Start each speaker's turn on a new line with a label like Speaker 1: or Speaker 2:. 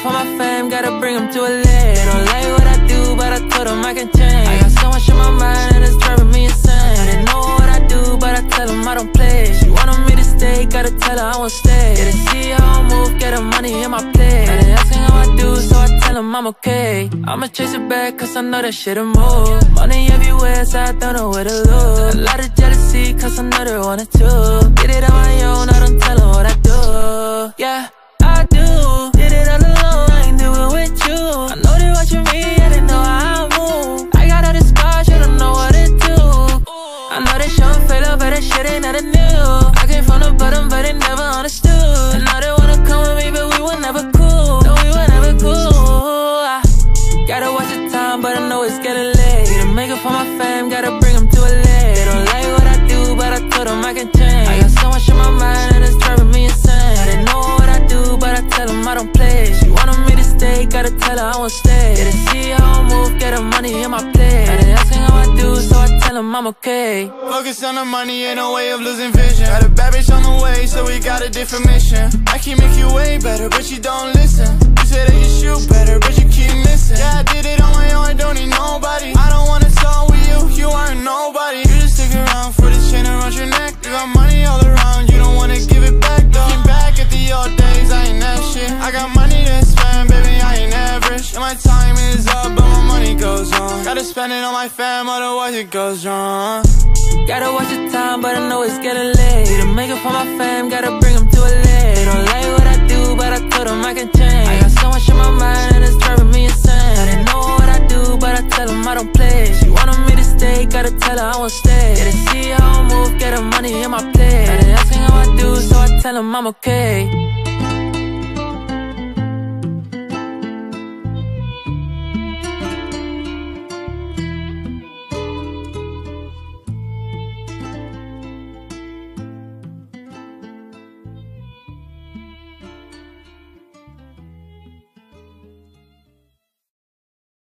Speaker 1: for my fam, gotta bring them to a lid. They don't like what I do, but I told them I can change. I got so much in my mind and it's driving me insane. They know what I do, but I tell them I don't play. She wanted me to stay, gotta tell her I won't stay. Yeah, they see how I move, get the money in my plate. Now they asking how I do, so I tell them I'm okay. I'ma chase it back, cause I know that shit'll move. Money everywhere, so I don't know where to look. A lot of jealousy, cause I know they wanted to. Did it on my own, I don't tell them what I do. Yeah, I do. Did it all alone, I ain't do it with you. I know they watching me, yeah, they know how I move. I got all the scars, you don't know what to do. I know they showin' fake love, but that shit ain't nothing new. I came from the bottom, but they never understood. And now they wanna come with me, but we were never cool. No, we were never cool. I gotta watch the time, but I know it's getting late. To make it for my fam, gotta bring them to a lid. They don't like what I do, but I told them I can change. I got so much in my mind and it's driving me insane. Now they know what I do, but I tell them I don't play. She wanted me to stay, gotta tell her I won't stay. Yeah, they see how I move, get the money in my plate. Now they asking how I do, so I tell them I'm okay.
Speaker 2: Focus on the money, ain't no way of losing vision. Got a bad bitch on the way, so we got a different mission. I can make you way better, but you don't listen. You say that you shoot better, but you keep missing. Yeah, I did it on my own, I don't need nobody. I don't wanna talk with you, you aren't nobody. You just stick around for the chain around your neck. You got money all around, you don't wanna give it back though. Looking back at the old days, I ain't that shit. I got money to spend, baby, I ain't average. And my time is up, but my money goes on. Gotta spend it on my fam, otherwise it goes wrong.
Speaker 1: Gotta watch the time, but I know it's getting late. To make it for my fam, gotta bring them to a lid. They don't like what I do, but I told them I can change. I got so much in my mind and it's driving me insane. Now they know what I do, but I tell them I don't play. She wanted me to stay, gotta tell her I won't stay. Yeah, they see how I move, get the money in my plate. Now they asking how I do, so I tell them I'm okay.